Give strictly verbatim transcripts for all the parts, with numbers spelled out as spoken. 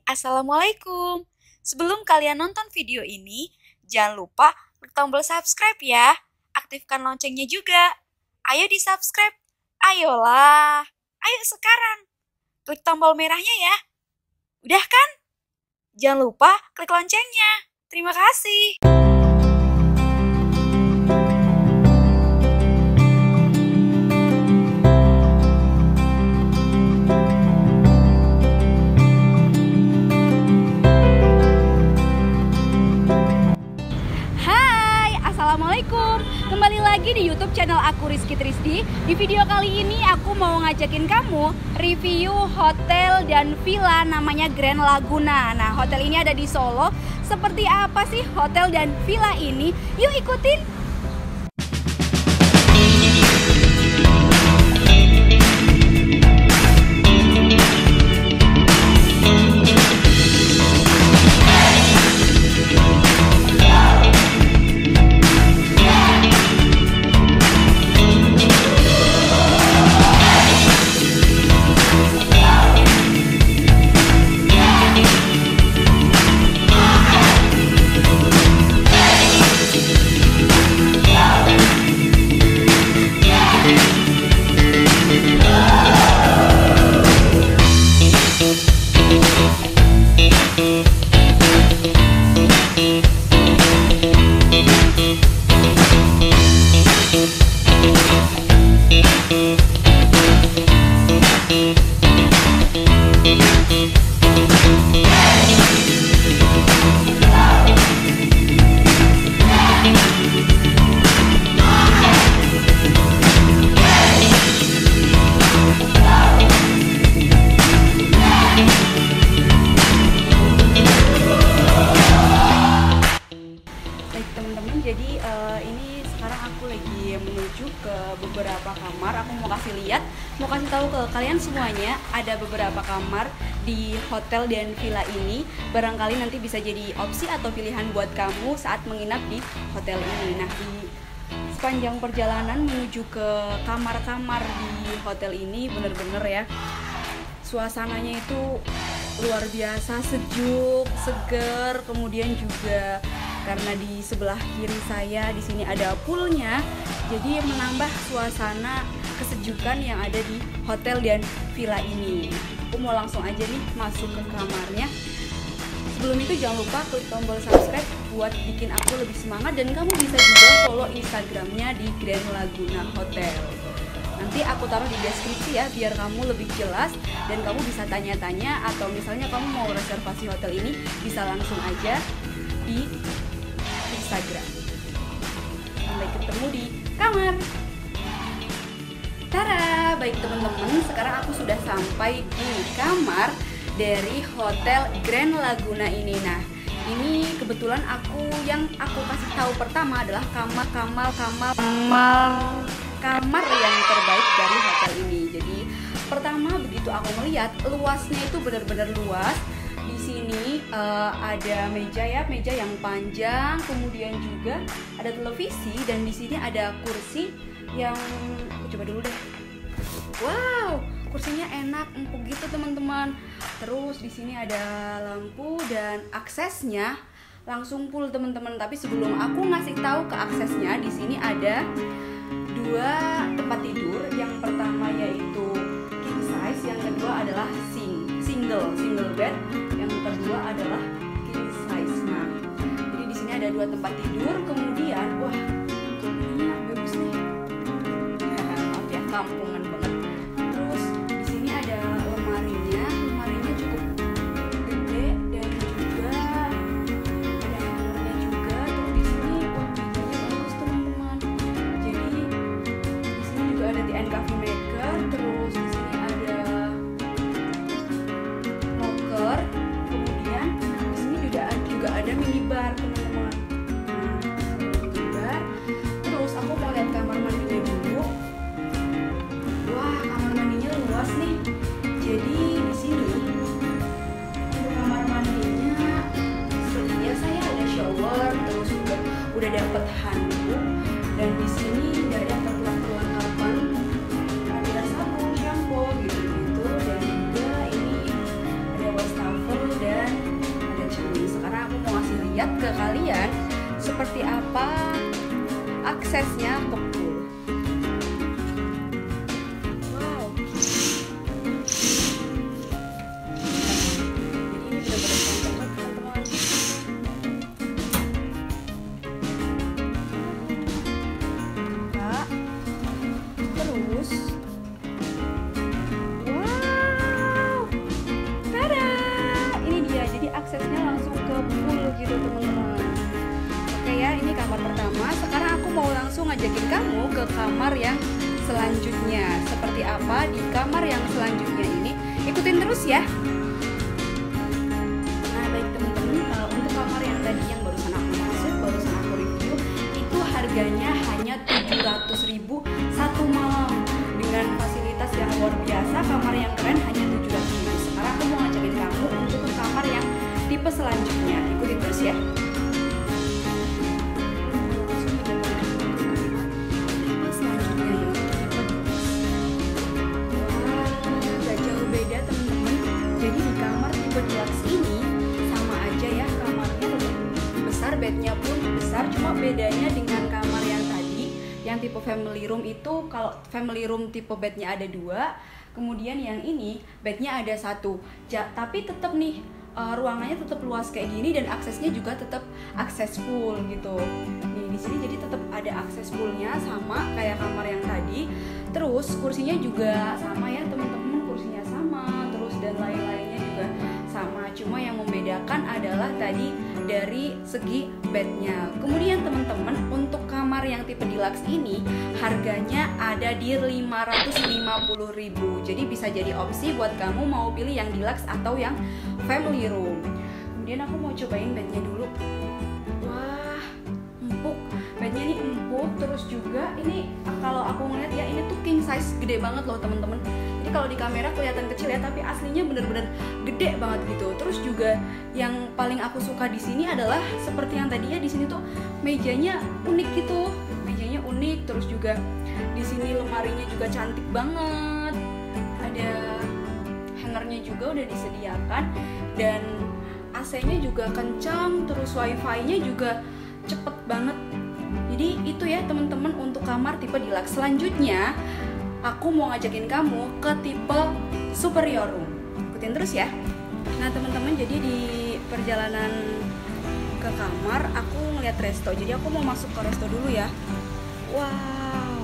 Assalamualaikum. Sebelum kalian nonton video ini, jangan lupa klik tombol subscribe ya. Aktifkan loncengnya juga. Ayo di-subscribe. Ayolah. Ayo sekarang. Klik tombol merahnya ya. Udah kan? Jangan lupa klik loncengnya. Terima kasih. Assalamualaikum, kembali lagi di YouTube channel aku Rizky Trisdi. Di video kali ini aku mau ngajakin kamu review hotel dan villa namanya Grand Laguna. Nah, hotel ini ada di Solo. Seperti apa sih hotel dan villa ini? Yuk ikutin. Jadi uh, ini sekarang aku lagi menuju ke beberapa kamar. Aku mau kasih lihat, mau kasih tahu ke kalian semuanya ada beberapa kamar di hotel dan villa ini. Barangkali nanti bisa jadi opsi atau pilihan buat kamu saat menginap di hotel ini. Nah, di sepanjang perjalanan menuju ke kamar-kamar di hotel ini bener-bener ya, suasananya itu luar biasa, sejuk, seger. Kemudian juga karena di sebelah kiri saya di sini ada poolnya, jadi menambah suasana kesejukan yang ada di hotel dan villa ini. Aku mau langsung aja nih masuk ke kamarnya. Sebelum itu jangan lupa klik tombol subscribe buat bikin aku lebih semangat, dan kamu bisa juga follow Instagramnya di Grand Laguna Hotel. Nanti aku taruh di deskripsi ya, biar kamu lebih jelas dan kamu bisa tanya-tanya, atau misalnya kamu mau reservasi hotel ini bisa langsung aja di Instagram. Sampai ketemu di kamar. Tara, baik teman-teman, sekarang aku sudah sampai di kamar dari hotel Grand Laguna ini. Nah, ini kebetulan aku yang aku kasih tahu pertama adalah kamar kamar kamar kamar kamar yang terbaik dari hotel ini. Jadi pertama begitu aku melihat luasnya itu benar-benar luas. Di sini uh, ada meja ya, meja yang panjang, kemudian juga ada televisi, dan di sini ada kursi yang aku coba dulu deh. Wow, kursinya enak, empuk gitu teman-teman. Terus di sini ada lampu dan aksesnya langsung full teman-teman. Tapi sebelum aku ngasih tahu ke aksesnya, di sini ada dua tempat tidur. Yang pertama yaitu king size, yang kedua adalah sing single single bed. Yang kedua adalah king size. Nah, jadi di sini ada dua tempat tidur. Kemudian, wah, ini bagus nih. Maaf ya, kampungan banget. Terus di sini ada lemarinya. Lemarinya cukup gede dan juga ada hangernya juga. Terus di sini, wah, mejanya bagus teman-teman. Jadi di sini juga ada tea and coffee maker. Terus di sini ada locker. Kemudian di sini juga juga ada minibar teman-teman. Nah, minibar. Terus aku mau lihat kamar mandinya dulu. kamar yang selanjutnya. Seperti apa di kamar yang selanjutnya ini? Ikutin terus ya. Nah, baik teman-teman, uh, untuk kamar yang tadi yang barusan aku masuk, barusan aku review, itu harganya hanya tujuh ratus ribu satu malam dengan fasilitas yang luar biasa. Kamar yang keren hanya tujuh ratus ribu. Sekarang aku mau ngajakin kamu untuk ke kamar yang tipe selanjutnya. Ikutin terus ya. Bednya pun besar, cuma bedanya dengan kamar yang tadi yang tipe family room itu, kalau family room tipe bednya ada dua, kemudian yang ini bednya ada satu. Ja, tapi tetap nih uh, ruangannya tetap luas kayak gini dan aksesnya juga tetap akses pool gitu. Nih di sini jadi tetap ada akses poolnya sama kayak kamar yang tadi. Terus kursinya juga sama ya teman-teman, kursinya sama, terus dan lain-lainnya juga sama. Cuma yang membedakan adalah tadi dari segi bednya. Kemudian teman-teman, untuk kamar yang tipe deluxe ini harganya ada di lima ratus lima puluh ribu. Jadi bisa jadi opsi buat kamu mau pilih yang deluxe atau yang family room. Kemudian aku mau cobain bednya dulu. Wah, empuk. Bednya ini empuk, terus juga ini kalau aku ngeliat ya, ini tuh king size, gede banget loh teman-teman. Jadi kalau di kamera kelihatan kecil ya, tapi aslinya bener-bener gede banget gitu. Terus juga yang paling aku suka di sini adalah seperti yang tadi ya, di sini tuh mejanya unik gitu. Mejanya unik, terus juga di sini lemarinya juga cantik banget. Ada hangernya juga udah disediakan dan A C-nya juga kencang, terus wifi-nya juga cepet banget. Jadi itu ya teman-teman untuk kamar tipe deluxe. Selanjutnya aku mau ngajakin kamu ke tipe superior room. Ikutin terus ya. Nah teman-teman, jadi di perjalanan ke kamar aku ngeliat resto. Jadi aku mau masuk ke resto dulu ya. Wow.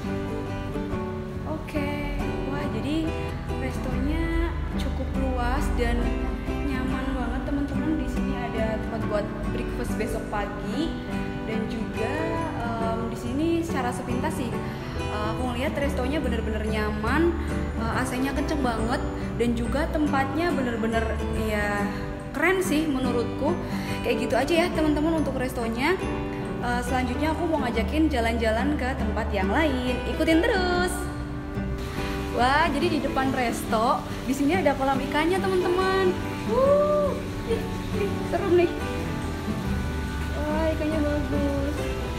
Oke. Wah, jadi restonya cukup luas dan nyaman banget teman-teman. Di sini ada tempat buat breakfast besok pagi. Dan juga um, di sini secara sepintas sih uh, aku ngeliat restonya bener-bener nyaman, uh, A C-nya kenceng banget, dan juga tempatnya bener-bener ya keren sih menurutku. Kayak gitu aja ya teman-teman untuk restonya. Uh, selanjutnya aku mau ngajakin jalan-jalan ke tempat yang lain. Ikutin terus. Wah, jadi di depan resto di sini ada kolam ikannya teman-teman. Uh, seru nih. Wah, ikannya bagus.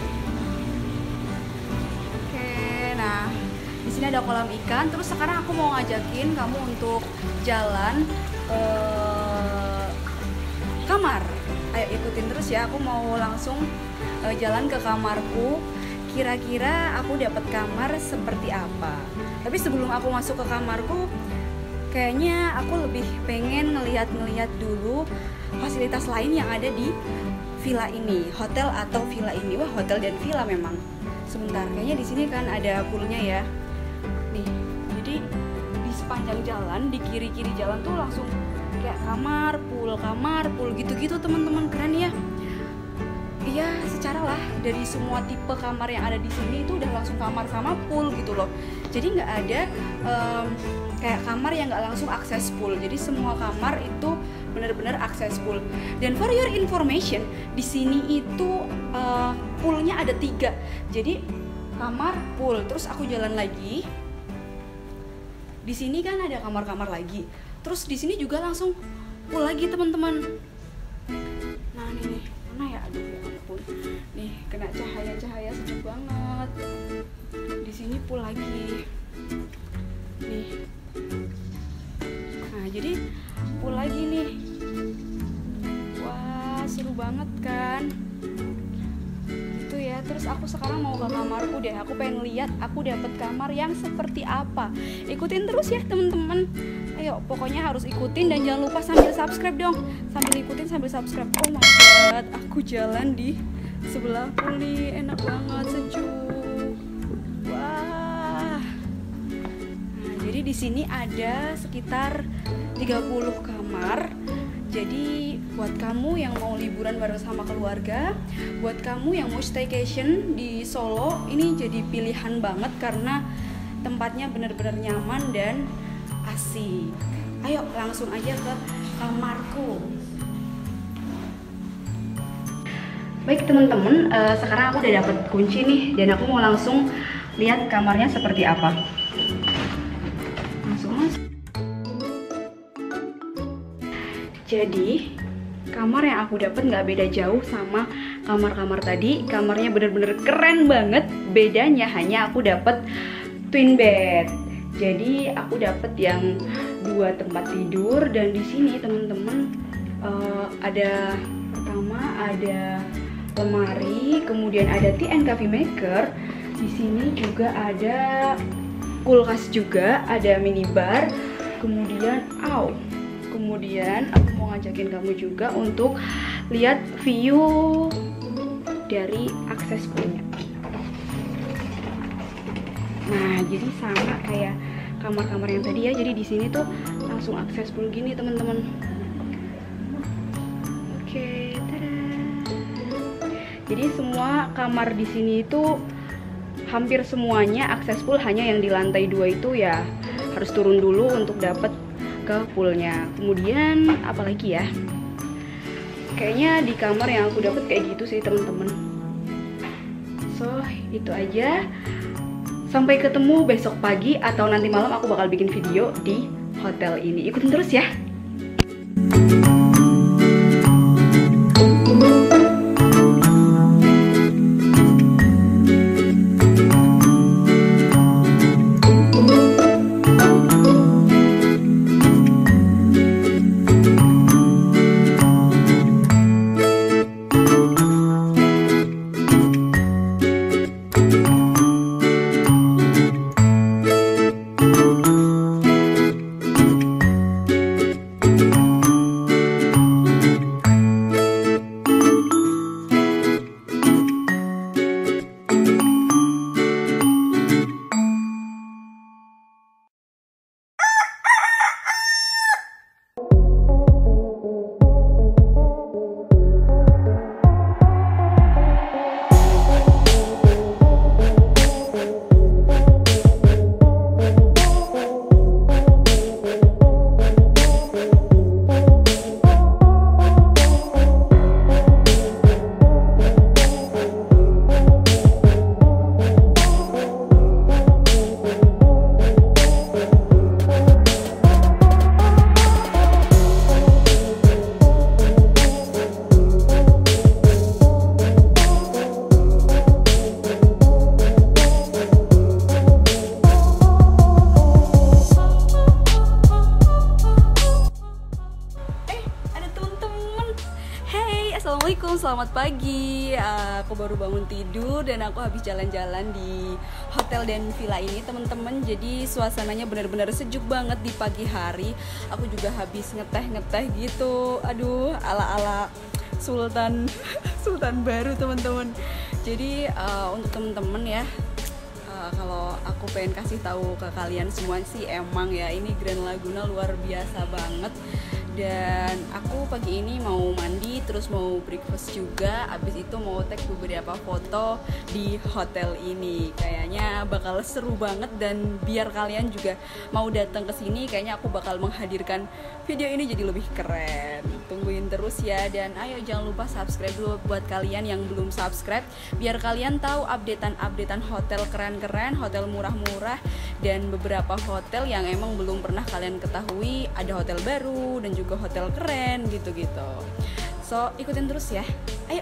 Oke, nah di sini ada kolam ikan. Terus sekarang aku mau ngajakin kamu untuk jalan ke kamar. Ayo ikutin terus ya. Aku mau langsung uh, jalan ke kamarku. Kira-kira aku dapat kamar seperti apa? Tapi sebelum aku masuk ke kamarku, kayaknya aku lebih pengen ngeliat-ngeliat dulu fasilitas lain yang ada di villa ini, hotel atau villa ini. Wah, hotel dan villa memang. Sebentar, kayaknya di sini kan ada poolnya ya. Nih, jadi di sepanjang jalan, di kiri-kiri jalan tuh langsung kayak kamar, pool, kamar, pool gitu-gitu teman-teman. Keren ya. Iya, secara lah dari semua tipe kamar yang ada di sini itu udah langsung kamar sama pool gitu loh. Jadi nggak ada um, kayak kamar yang nggak langsung akses pool. Jadi semua kamar itu benar-benar akses pool. Dan for your information, di sini itu uh, poolnya ada tiga. Jadi kamar, pool, terus aku jalan lagi. Di sini kan ada kamar-kamar lagi. Terus di sini juga langsung pool lagi teman-teman. Nah ini nih, mana ya? Aduh ya ampun. Nih kena cahaya-cahaya sejuk banget. Di sini pool lagi. Nih. Nah jadi pool lagi nih. Wah seru banget kan. Gitu ya. Terus aku sekarang mau ke kamarku deh. Aku pengen lihat aku dapat kamar yang seperti apa. Ikutin terus ya teman-teman. Ayo pokoknya harus ikutin dan jangan lupa sambil subscribe dong. Sambil ikutin sambil subscribe. Oh my god, aku jalan di sebelah pool nih. Enak banget, sejuk. Wah. Nah, jadi di sini ada sekitar tiga puluh kamar Jadi buat kamu yang mau liburan bareng sama keluarga, buat kamu yang mau staycation di Solo, ini jadi pilihan banget karena tempatnya benar-benar nyaman dan asik. Ayo langsung aja ke kamarku. Baik teman-teman, uh, sekarang aku udah dapet kunci nih dan aku mau langsung lihat kamarnya seperti apa. Langsung masuk. Jadi kamar yang aku dapet nggak beda jauh sama kamar-kamar tadi. Kamarnya bener-bener keren banget. Bedanya hanya aku dapet twin bed. Jadi aku dapet yang dua tempat tidur dan di sini teman-teman uh, ada pertama ada lemari, kemudian ada tea and coffee maker. Di sini juga ada kulkas juga, ada minibar. Kemudian, aw, kemudian aku mau ngajakin kamu juga untuk lihat view dari akses poolnya. Nah, jadi sama kayak kamar-kamar yang tadi ya. Jadi di sini tuh langsung akses pool gini teman-teman. Oke, tada. Jadi semua kamar di sini itu hampir semuanya akses pool, hanya yang di lantai dua itu ya harus turun dulu untuk dapet ke poolnya. Kemudian apalagi ya? Kayaknya di kamar yang aku dapet kayak gitu sih teman-teman. So itu aja. Sampai ketemu besok pagi atau nanti malam aku bakal bikin video di hotel ini. Ikutin terus ya. Assalamualaikum, selamat pagi. uh, Aku baru bangun tidur dan aku habis jalan-jalan di hotel dan villa ini teman-teman. Jadi suasananya benar-benar sejuk banget di pagi hari. Aku juga habis ngeteh-ngeteh gitu. Aduh, ala-ala Sultan Sultan baru teman-teman. Jadi uh, untuk teman-teman ya, uh, kalau aku pengen kasih tahu ke kalian semua sih, emang ya ini Grand Laguna luar biasa banget. Dan aku pagi ini mau mandi, terus mau breakfast juga. Abis itu mau tag beberapa foto di hotel ini. Kayaknya bakal seru banget, dan biar kalian juga mau datang ke sini, kayaknya aku bakal menghadirkan video ini jadi lebih keren. Tungguin terus ya, dan ayo jangan lupa subscribe dulu buat kalian yang belum subscribe, biar kalian tahu updatean-updatean hotel keren-keren, hotel murah-murah, dan beberapa hotel yang emang belum pernah kalian ketahui. Ada hotel baru dan juga hotel keren gitu-gitu. So ikutin terus ya, ayo.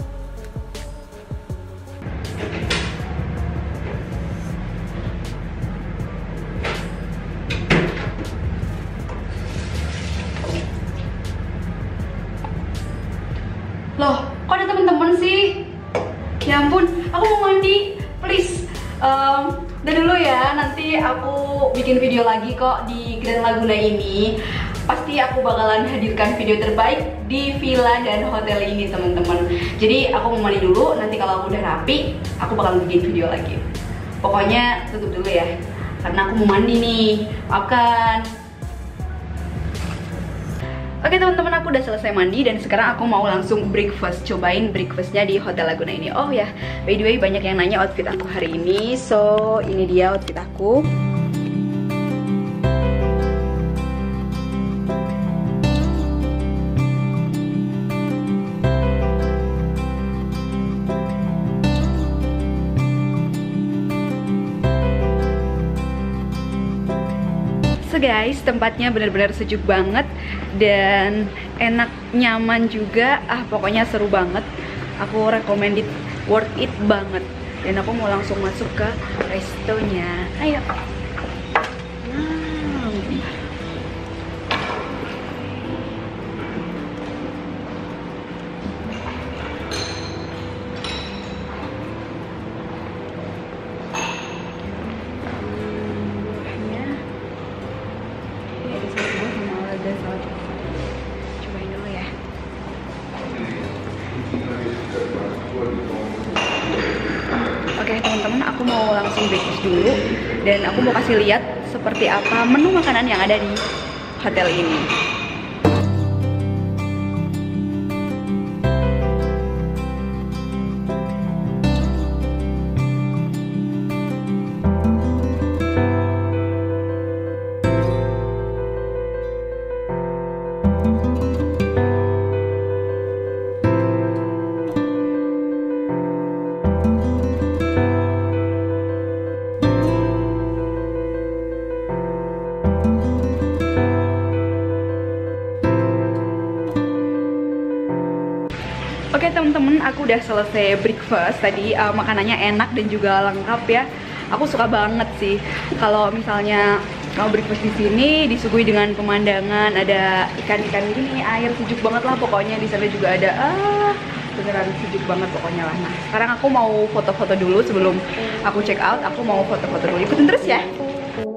Loh, kok ada temen-temen sih? Ya ampun, aku mau mandi, please. Um, udah dulu ya, nanti aku bikin video lagi kok di Grand Laguna ini. Pasti aku bakalan hadirkan video terbaik di villa dan hotel ini teman-teman. Jadi aku mau mandi dulu, nanti kalau aku udah rapi, aku bakalan bikin video lagi. Pokoknya tutup dulu ya, karena aku mau mandi nih. Maafkan. Oke teman-teman, aku udah selesai mandi dan sekarang aku mau langsung breakfast. Cobain breakfastnya di Hotel Laguna ini. Oh ya, by the way banyak yang nanya outfit aku hari ini. So, ini dia outfit aku. So guys, tempatnya benar-benar sejuk banget dan enak, nyaman juga. Ah, pokoknya seru banget. Aku recommended, worth it banget. Dan aku mau langsung masuk ke restonya. Ayo. Wow. Cobain dulu ya. Oke teman-teman, aku mau langsung breakfast dulu dan aku mau kasih lihat seperti apa menu makanan yang ada di hotel ini. Oke teman-teman, aku udah selesai breakfast tadi. Uh, makanannya enak dan juga lengkap ya. Aku suka banget sih kalau misalnya mau breakfast di sini disuguhi dengan pemandangan, ada ikan-ikan gini, air sejuk banget lah pokoknya. Di sana juga ada ah beneran sejuk banget pokoknya lah. Nah, sekarang aku mau foto-foto dulu sebelum aku check out. Aku mau foto-foto dulu. Ikutin terus ya.